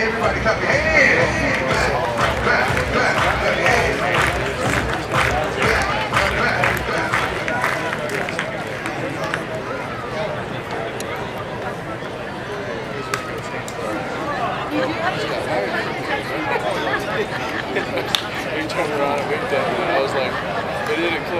Everybody clap your hands. Clap, clap, clap, clap your hands. Clap, clap, clap. We turned around and winked at me. I was like, they didn't click.